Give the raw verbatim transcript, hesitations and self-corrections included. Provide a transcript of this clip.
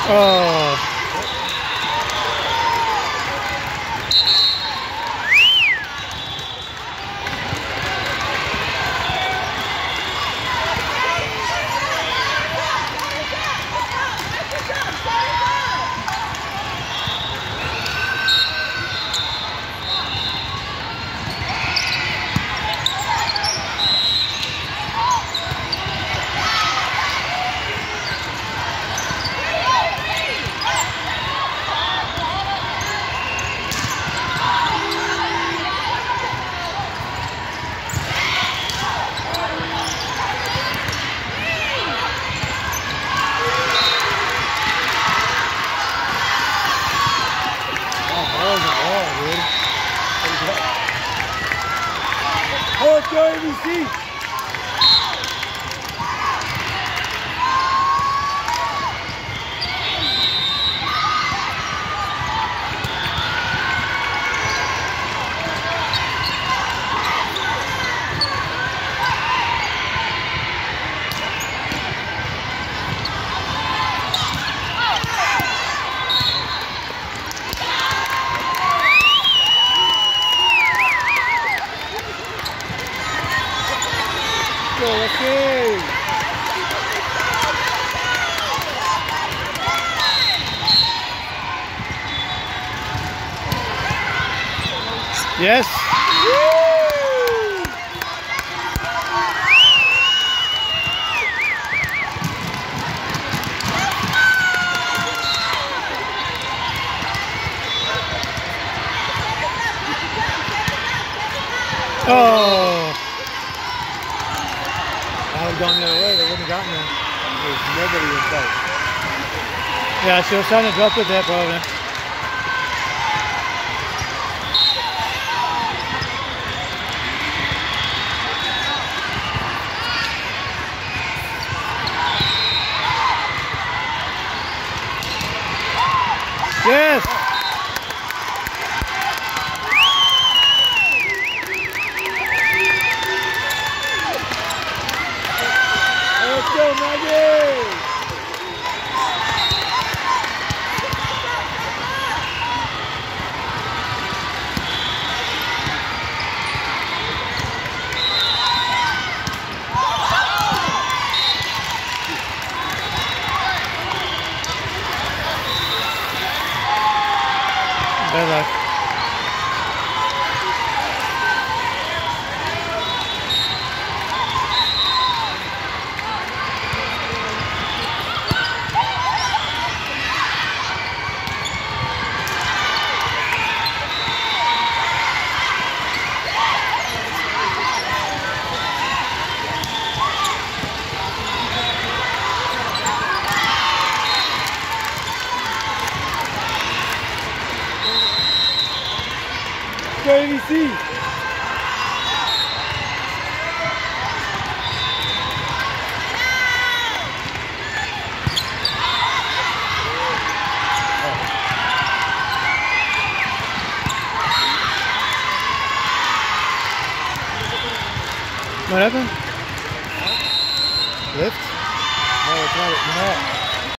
Oh. Oh, it's your A B C. Go, okay. Yes. Oh. I would have gone the other way, they wouldn't have gotten there. There's nobody in sight. Yeah, she was trying to drop with that probably. Yes! Let's go, Maggie! Bad luck. Go A B C. What happened? Lift? No, it's not. No.